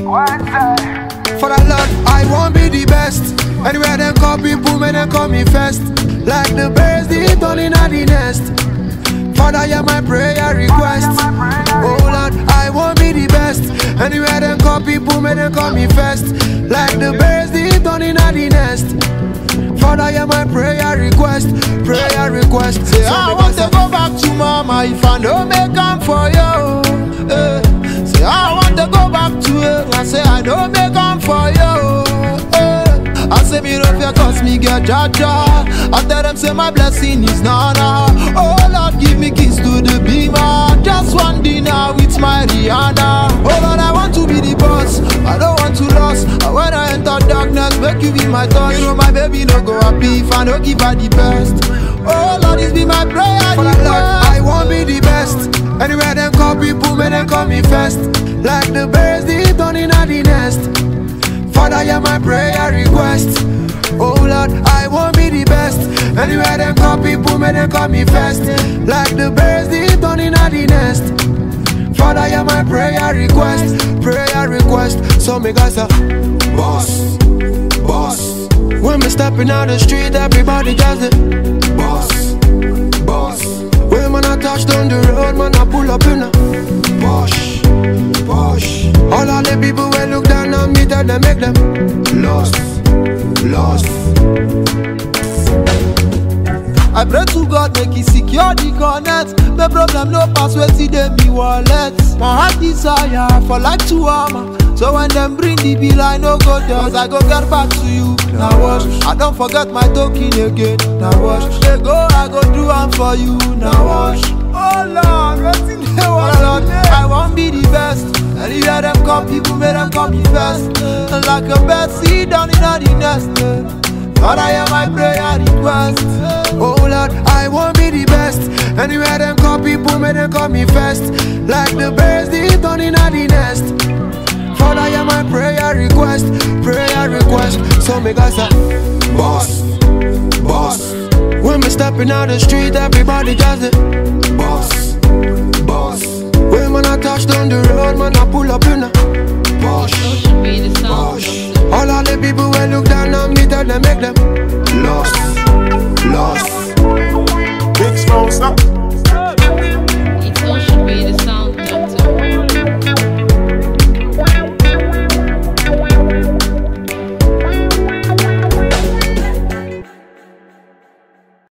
For the Lord, I won't be the best. Anywhere they call people, may they call me first. Like the birds, they don't in the nest. Father, hear my prayer request. Oh Lord, I won't be the best. Anywhere they call people, may they call me first. Like the birds, they don't in the nest. Father, hear my prayer request. Prayer request. Say I want to go back to mama if I don't make am for you. Say I want to go back to her. I say I don't make am for you. I say me no fear cause me get jaja. I tell them say my blessing is nana. Oh Lord, give me keys to the beamer. Just one dinner with my Rihanna. Oh Lord, I want to be the boss. I don't want to lose. When I enter darkness, make you be my touch. You know my baby no go happy if I don't give her the best. Oh Lord, this be my prayer. For the Lord, I won't be the best. Anywhere them call people, may they call me first. Like the birds, they don't in the nest. Father, hear my prayer request. Oh Lord, I won't be the best. Anywhere them call people, may they call me first. Like the birds, they don't in the nest. Father, hear my prayer request. Prayer request. So me guys say, boss, boss. When me stepping out the street, everybody just say, boss, boss. When man I touch down the road, man I pull up in a Posh, Posh. All of the people will look down on me, tell them make them lost, lost. I pray to God make he secure the connect. The problem no pass where see them me wallet. My heart desire for like to armor. So when them bring the bill I no go there. Cause I go get back to you. Now wash, I don't forget my token again. Now wash, they go I go do am for you. Now wash. Oh Lord, what's in the world? I won't be the best. And you hear them come, people make them come the best. And like a bird seed down in the nest. Lord, I hear my prayer request. Oh Lord, I won't be the best. Anywhere them call people, may they call me first. Like the birds, they don't in the nest. Father, hear my prayer request. Prayer request. So me guys say, boss, boss. When me stepping out the street, everybody just say, boss, boss. When man I touch down the road, man I pull up in a Posh, Posh. All of the people will look down on me, tell them make them lost, lost. Big Smoke, stop.